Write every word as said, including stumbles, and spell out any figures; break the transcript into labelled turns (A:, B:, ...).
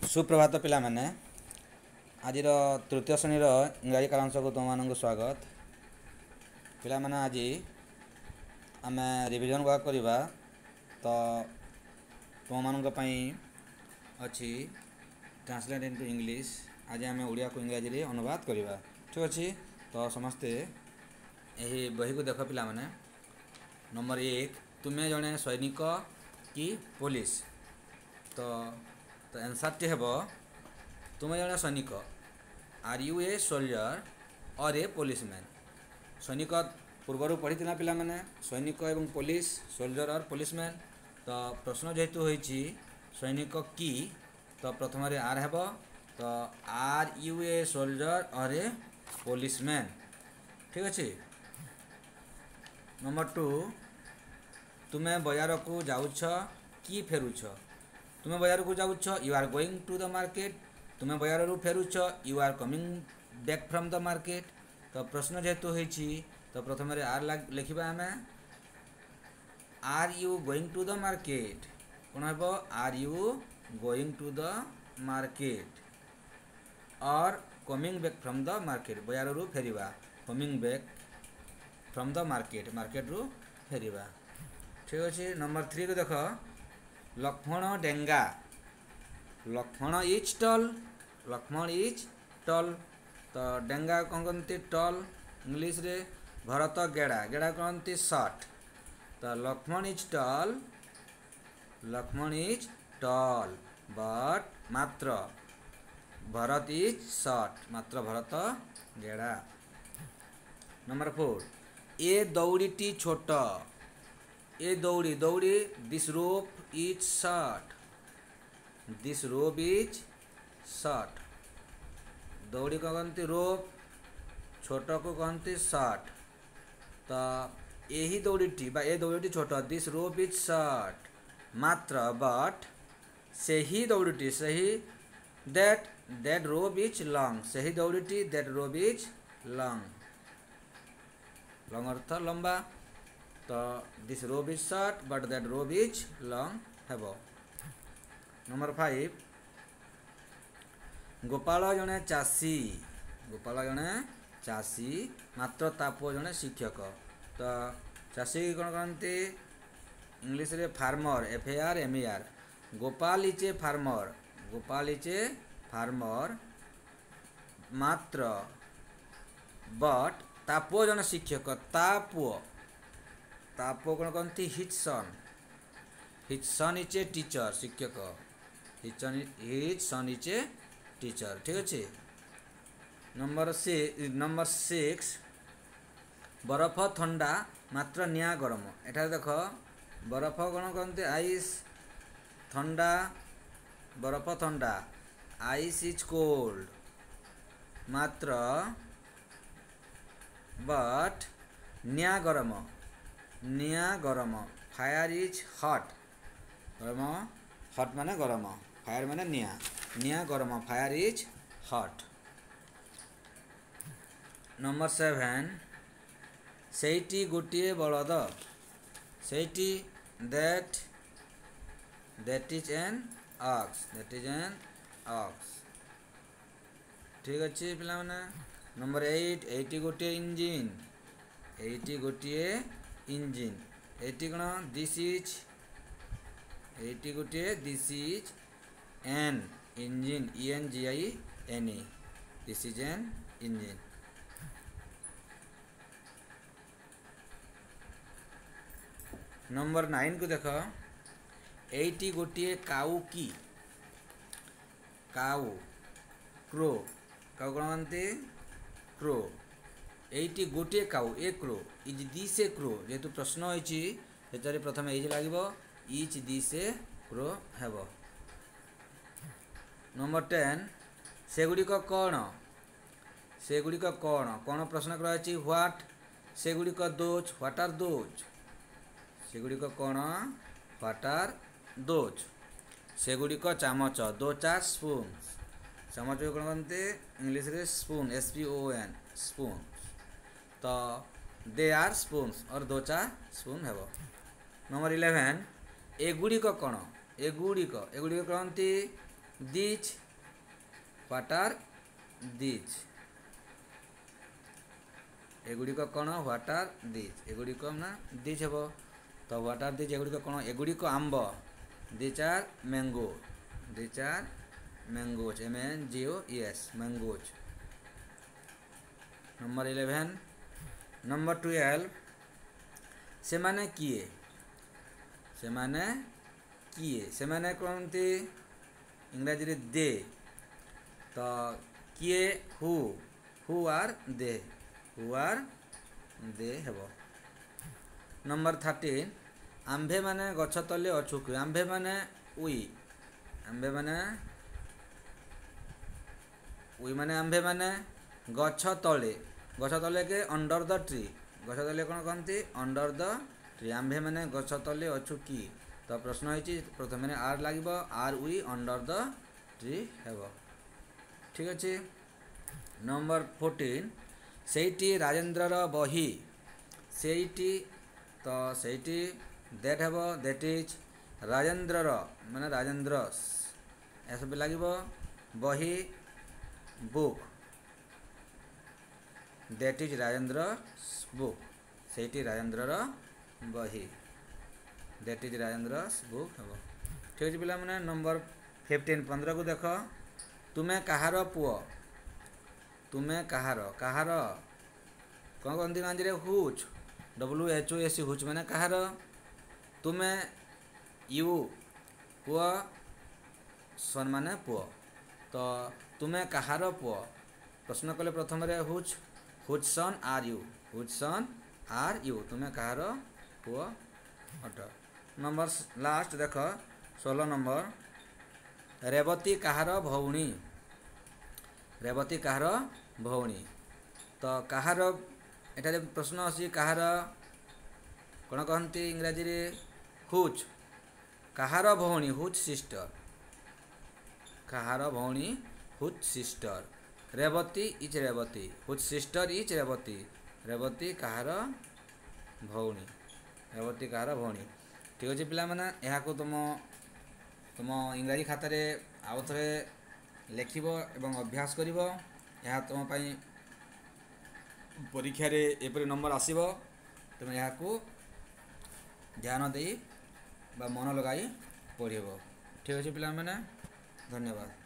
A: सुप्रभात पिला माने आज तृतीय श्रेणी इंग्राजी कालांश को तुम मान स्वागत पिला माने आज आम रिविजन वर्क करवा तो तुम मान अच्छी ट्रांसलेट इनटू इंग्लिश आज आम ओडिया को इंग्राजी रे अनुवाद करवा ठीक अच्छे। तो समस्ते यही बही को देख पिला माने नंबर एक तुम्हें जड़े सैनिक कि पुलिस तो तो आंसर टी हे तुम्हें जड़े सैनिक आर यू ए सोल्जर और ए पुलिसमैन सैनिक पूर्वर पढ़ी पिला माने सैनिक एवं पुलिस सोल्जर और पुलिसमैन तो प्रश्न जेहेतु होइछि सैनिक की तो प्रथम आर हे तो आर यू ए सोल्जर और ए पुलिसमैन ठीक अच्छे। नंबर टू तुम्हें बजार को जाऊछ कि फेरुछ तुम्हें बजार को जाऊछ you are going to the market तुम्हें बजार रू फेरुछ you are coming back from the market तो प्रश्न जेहेतु होइछि तो प्रथम आर लिखा आम are you going to the market कौन हम are you going to the market और coming back from the market बजार रू फेरिबा coming back from the market market रू फेरिबा ठीक अच्छे। नंबर थ्री को देख लक्ष्मण डेंगा लक्ष्मण इज टल लक्ष्मण इज टल तो डेंगा कौन कहते टल इंग्लिश रे भरत गेड़ा गेड़ा कहते शॉर्ट तो लक्ष्मण इज टल लक्ष्मण इज टल बट मात्र भरत इज शॉर्ट मात्र भरत गेड़ा। नंबर फोर ए दौड़ीटी छोट ए दौड़ी दौड़ी this rope is short this rope is short दौड़ी को कहते रोप छोट को कहते शॉर्ट तो यही दौड़ीटी बा ए दौड़ीटी छोट दिस रोप इज शॉर्ट मात्र बट से ही दौड़ीटी से ही that that rope is long से ही दौड़ीटी that rope is long long अर्थ लंबा तो this rope is short but that rope is long हेबो। नंबर फाइव गोपाल जड़े चाषी गोपाल जड़े चाषी मात्र ताप जड़े शिक्षक तो चाषी कौन कहते इंग्लिश रे farmer F A R M E R Gopal is a farmer Gopal is a farmer मात्र बट तापो जन शिक्षक तापो तापो कौन कहते his son his son is a teacher शिक्षक his son is a teacher ठीक अच्छे। नंबर से नंबर सिक्स बरफ ठंडा मात्र निया गरम एठार देख बरफ कौन कहते आइस ठंडा बरफ ठंडा आइस इज कोल्ड मात्र बट निया गरम निया गरम फायर इज हॉट गरम हॉट माने गरम फायर माने निया निया गरम fire is hot. Number seven सेठी गोटे बलद सेठी that that is an ox that is an ox ठीक अच्छे पिला माने। नंबर एट एटी गोटे इंजिन एटी गोटे इंजिन एटी कौन दिस इज एटी गोटे this is an engine E N G I N E this is an engine. Number nine को देख एटी गोटे काऊ की काऊ क्रो काऊ कौन मानते क्रो एटी गोटे काऊ a crow is this a crow जेहेतु प्रश्न होइछि सेटारे प्रथम एज लागिबो इच दिस ए क्रो हेबो। नंबर टेन सेगुड़िक कौन सेगुड़िक कौन कौन प्रश्न कराइछि व्हाट सेगुड़िक दोज व्हाट आर दोज सेगुड़िक कौन व्हाट आर दोज सेगुड़िक चामच दोज आर स्पून्स चामच कौन कहते इंग्लिश रे spoon S P O N spoon तो दे आर स्पून्स और दोचा स्पून हेबो। नंबर इलेवेन एगुड़िक कौन एगुड़िक एगुड़िक कहते दिज व्हाट आर दिज एगुड़िक कौन व्हाट आर दिज एगुड़िक ना दिज हे तो व्हाट आर दिज एगुड़िक कौन एगुड़िक आंब these are mango these are mangoes M N G O S mangoes. Number eleven number twelve से माने किए से माने किए से माने कहते इंग्राजी रे दे तो किए who who are they who are they हेबो। नंबर थर्टीन आंभे माने गछ तले अछु कि आंभे माने उई आंभे माने उई माने आंभे माने गछ तले गछ तले के अंडर द ट्री गछ तले कौन कहते अंडर द ट्री आंभे माने गछ तले अछु कि तो प्रश्न होइछि प्रथम माने आर लागिबो are we under the tree हेबो। ठीक अछि। नंबर फोर्टीन सेठी राजेंद्रर बही सेठी तो सेठी दैट हेबो दैट इज राजेंद्रर माने राजेंद्र ऐसे भी लागिबो बही book that is Rajendra book सेठी राजेंद्रर बही दैट इज राजेंद्र बुक हेबो। ठीक अछि पिला माने नंबर फिफ्टीन पंद्रह को देख तुमे कहार पुओ तुमे कहार कहार कौन कहती गांधी whose W H O S whose माने कहार तुमे यू पुओ सन माने पुओ तो तुमे कहार पुओ प्रश्न कले प्रथम रे whose whose son are you whose son are you तुमे कहार पुओ अट। नंबर लास्ट देख सोलह नंबर रेवती कहार भौणी रेवती कहार भौणी तो कहार एठारे प्रश्न अछि कहार कौन कहती इंग्राजी रे हुच कहार भौणी हुच सिस्टर कहार भौणी whose sister Revati is Revati whose sister is Revati Revati कहार भौणी रेवती कहार भौणी। ठीक अच्छे पिला माने यहाँ को तुम तुम इंग्राजी खाता रे आउ थे लेखिब एवं अभ्यास करिब यहाँ तुम पाई परीक्षा रे एपरि नंबर आसीबो तुम यहाँ को ध्यान दे बा मन लगाई पढ़िब। ठीक अच्छे पिला माने धन्यवाद।